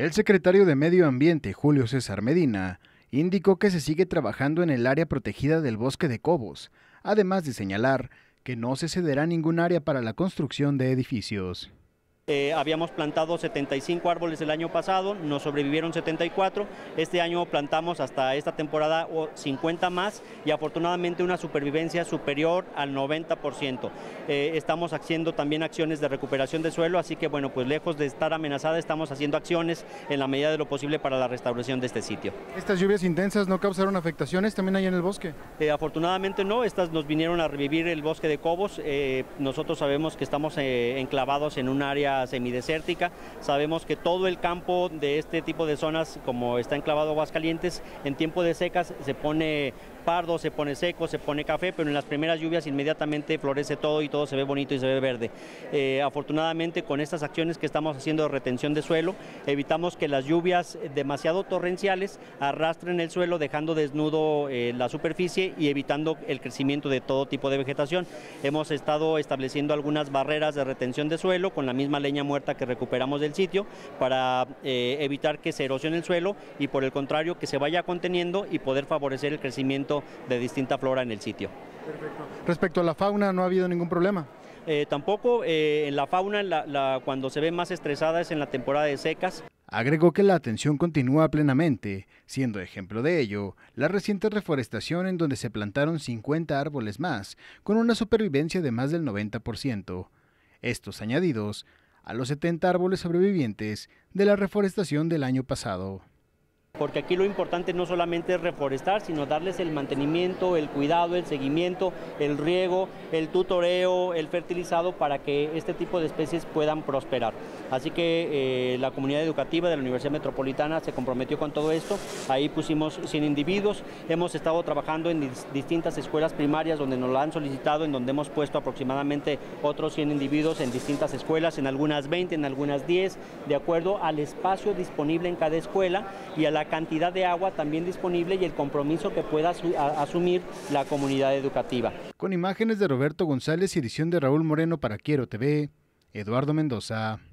El secretario de Medio Ambiente, Julio César Medina, indicó que se sigue trabajando en el área protegida del Bosque de Cobos, además de señalar que no se cederá ningún área para la construcción de edificios. Habíamos plantado 75 árboles el año pasado, nos sobrevivieron 74, este año plantamos hasta esta temporada 50 más y afortunadamente una supervivencia superior al 90%. Estamos haciendo también acciones de recuperación de suelo, así que bueno, pues lejos de estar amenazada, estamos haciendo acciones en la medida de lo posible para la restauración de este sitio. ¿Estas lluvias intensas no causaron afectaciones también ahí en el bosque? Afortunadamente no, estas nos vinieron a revivir el Bosque de Cobos. Nosotros sabemos que estamos enclavados en un área semidesértica, sabemos que todo el campo de este tipo de zonas, como está enclavado Aguascalientes, en tiempo de secas se pone pardo, se pone seco, se pone café, pero en las primeras lluvias inmediatamente florece todo y todo se ve bonito y se ve verde. Afortunadamente con estas acciones que estamos haciendo de retención de suelo, evitamos que las lluvias demasiado torrenciales arrastren el suelo dejando desnudo la superficie y evitando el crecimiento de todo tipo de vegetación. Hemos estado estableciendo algunas barreras de retención de suelo con la misma leña muerta que recuperamos del sitio para evitar que se erosione el suelo y por el contrario que se vaya conteniendo y poder favorecer el crecimiento de distinta flora en el sitio. Perfecto. Respecto a la fauna, ¿no ha habido ningún problema? Tampoco en la fauna cuando se ve más estresada es en la temporada de secas. Agregó que la atención continúa plenamente, siendo ejemplo de ello la reciente reforestación en donde se plantaron 50 árboles más, con una supervivencia de más del 90%. Estos añadidos a los 70 árboles sobrevivientes de la reforestación del año pasado. Porque aquí lo importante no solamente es reforestar, sino darles el mantenimiento, el cuidado, el seguimiento, el riego, el tutoreo, el fertilizado para que este tipo de especies puedan prosperar. Así que la comunidad educativa de la Universidad Metropolitana se comprometió con todo esto. Ahí pusimos 100 individuos. Hemos estado trabajando en distintas escuelas primarias donde nos lo han solicitado, en donde hemos puesto aproximadamente otros 100 individuos en distintas escuelas, en algunas 20, en algunas 10, de acuerdo al espacio disponible en cada escuela y a la cantidad de agua también disponible y el compromiso que pueda asumir la comunidad educativa. Con imágenes de Roberto González y edición de Raúl Moreno para Quiero TV, Eduardo Mendoza.